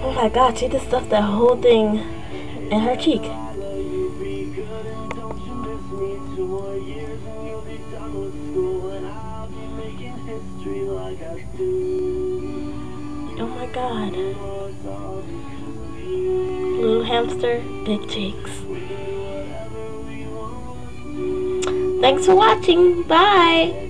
Oh my god, she just stuffed that whole thing in her cheek. Oh my god. Little hamster, big cheeks. Thanks for watching. Bye.